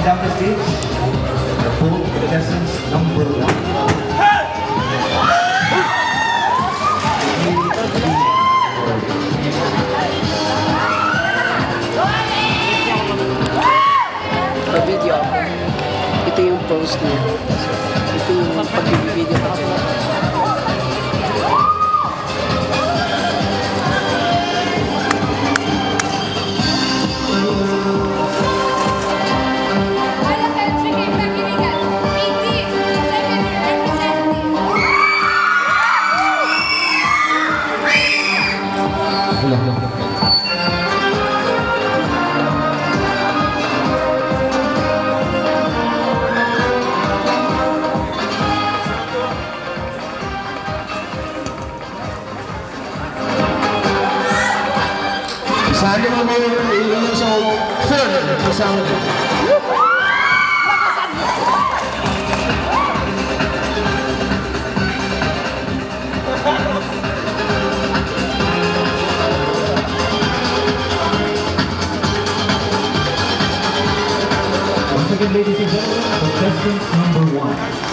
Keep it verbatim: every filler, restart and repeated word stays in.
down the stage, the full contestants number one. Video ako. Ito yung post niya. Ito yung pag-video ko. Sana mo yung sa third kasama. Once again, ladies and gentlemen, contestants number one.